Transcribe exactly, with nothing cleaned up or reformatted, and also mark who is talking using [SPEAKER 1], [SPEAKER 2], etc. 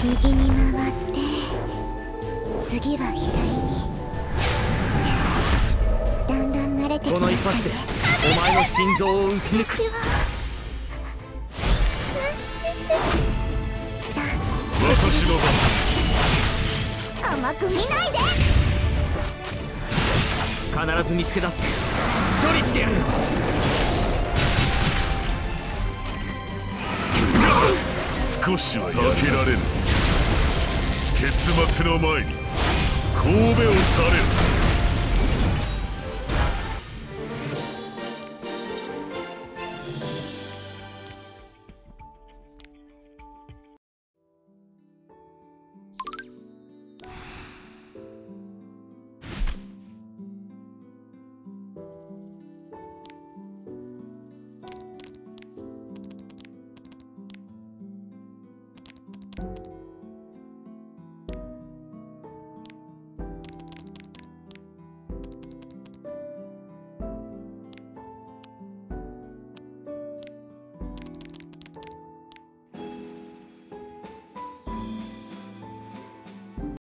[SPEAKER 1] 右に回って次は左に。だんだん慣れてき
[SPEAKER 2] この
[SPEAKER 1] ましたね。
[SPEAKER 2] 一発でお前の心臓を撃ち抜く。
[SPEAKER 1] さ
[SPEAKER 3] 私の
[SPEAKER 1] あ甘く見ないで。
[SPEAKER 2] 必ず見つけ出して処理してやる。
[SPEAKER 3] 少しは避けられぬ。結末の前に神戸を垂れる。